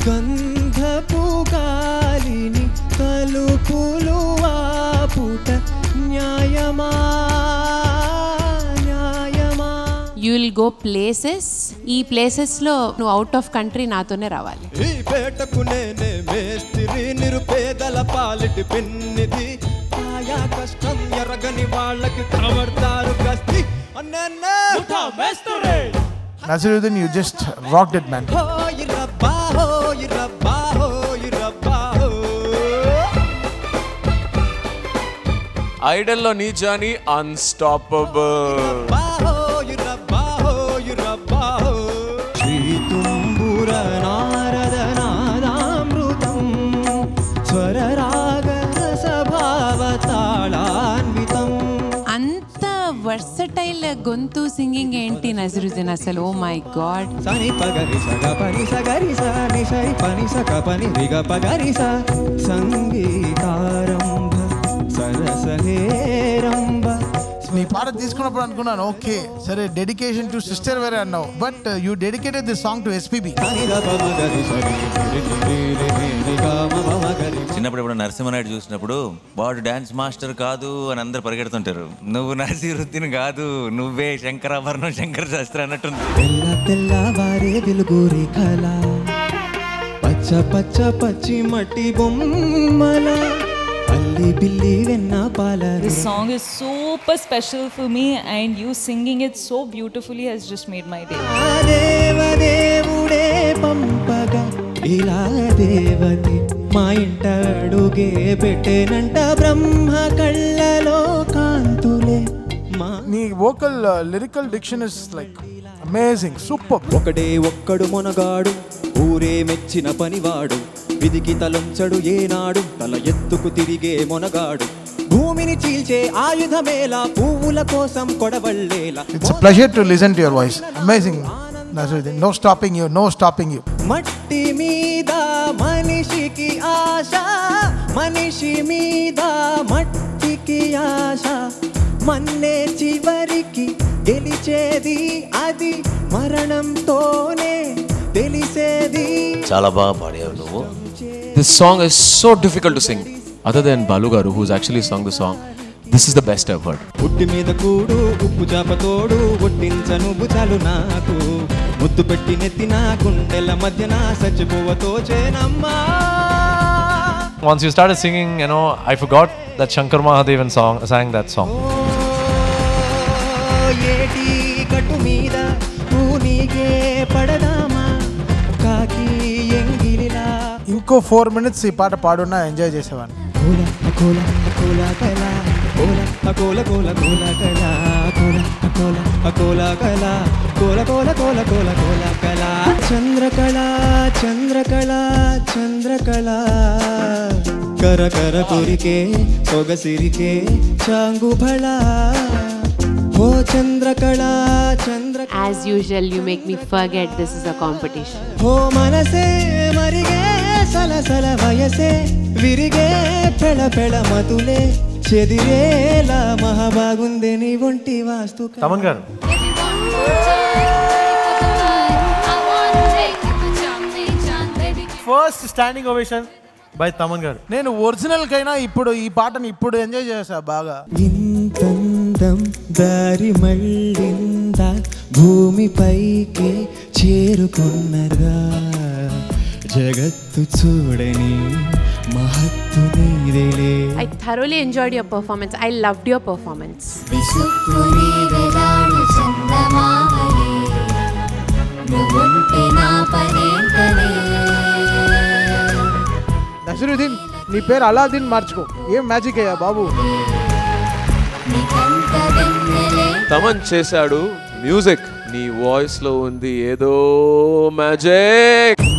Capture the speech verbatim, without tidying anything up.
గంధపు గాలిని తలుపులు ఆపుట న్యాయమా న్యాయమా. యూ విల్ గో ప్లేసెస్, ఈ ప్లేసెస్ లో నువ్వు అవుట్ ఆఫ్ కంట్రీ నాతోనే రావాలి. ఈ పేటకు నేనే మేస్త్రి, నిరుపేదల పాలిటి పెన్నిది, ఆయా కష్టం ఎరగని వాళ్ళకి కనబడతారు గస్తి. Naseeruddin, you just rocked it, man. ఐడల్లో నీ జానీ అన్స్టాపబుల్. శ్రీతుంబుర నారద నాదామృతం స్వరరాగ రసభావ తాళాన్వితం. అంత వర్సటైల్ గొంతు సింగింగ్ ఏంటి నజరుద్దీన్ అసలు? Oh my God. సని పగరి సగ పని సగరి సని సరి పని సగ పని రిగ పగరి స సంగీతారంభ సరసహేరంభ. నీ పాట తీసుకున్నప్పుడు అనుకున్నాను ఓకే సరే డెడికేషన్ టు సిస్టర్ వేరే అన్నావు, but you dedicated this song to SPB. చిన్నప్పుడు ఇప్పుడు నరసింహనాయుడు చూసినప్పుడు వాడు డాన్స్ మాస్టర్ కాదు అని అందరు పరిగెడుతుంటారు, నువ్వు నసీరుద్దీన్ కాదు, నువ్వే శంకరాభరణం శంకర శాస్త్రి అన్నట్టుంది. తెల్ల తెల్లవారే వెలుగురి కళ పచ్చ పచ్చ పచ్చి మట్టి బొమ్మల అల్లి బిల్లి వెన్న పాల. This song is super special for me and you singing it so beautifully has just made my day. దేవ దేవుడే పంపగా ఇలా దేవతి మా ఇంట అడుగే పెట్టేనంట, బ్రహ్మ కళ్ళలో కాంతులే. నీ vocal lyrical diction is like amazing, super. ఒకడే ఒక్కడు మొనగాడు ఊరే మెచ్చిన పనివాడు, విధికి తలంచడు ఏనాడు తల ఎత్తుకు తిరిగే మొనగాడు, భూమిని చీల్చే ఆయుధమేలా పువ్వుల కోసం కొడవళ్ళేలా. It's a pleasure to listen to your voice. Amazing Naseeruddin, no stopping you, no stopping you. మట్టి మీద మనిషికి ఆశ, మనిషి మీద మట్టికి ఆశ, మన్నే చివరికి గెలిచేది అది మరణంతోనే తెలిసేది. చాలా బాగా పాడావు నువ్వు. This song is so difficult to sing. Other than Balu Garu, who's actually sung the song, this is the best I've heard. పుట్టి మీద కూడు ఉప్పు చాప తోడు ఒట్టించను భుజాలు నాకు, ముద్దు పెట్టి నెత్తిన గుండెల మధ్యన సచ్చిపోవతో చేనమ్మా. Once you started singing, you know, I forgot that Shankar Mahadevan song, sang that song. ఏటి కట్టు మీద పూనిగే పడదామా కాకి ఎంగిలిలా. ఇంకో ఫోర్ మినిట్స్ ఈ పాట పాడున్నా ఎంజాయ్ చేసేవాడిని. కోల కోల కోల కల కోల కోల కోల కోల కల కోల కోల కోల కల కోల కోల కోల కోల కోల కల. చంద్రకళ చంద్రకళ చంద్రకళ కర కర కొరికే పొగసిరికే చాంగుభళ. ఓ చంద్రకళ చంద్ర. As usual, you make me forget this is a competition. ఓ మనసే మరిగే సలసల వయసే విరిగే పెళ పెళ మతులే చెదిరేలా మహాబాగుందే నీ ఒంటి వాస్తు. Thaman garu, first standing ovation by Thaman garu. నేను ఒరిజినల్ కైనా ఇప్పుడు ఈ పాటని ఇప్పుడు ఎంజాయ్ చేసా బాగా. ఇంతందం దారి మళ్ళిందా భూమిపైకి చేరుకున్నదా, జగత్తు చూడని మహత్తు నీదేలే. I thoroughly enjoyed your performance. I loved your performance. Nasiruddin, నీ పేరు అలాదీన్ మార్చుకో, ఏం మ్యాజిక్ అయ్యా బాబు. తమన్ చేశాడు మ్యూజిక్, నీ వాయిస్ లో ఉంది ఏదో మ్యాజిక్.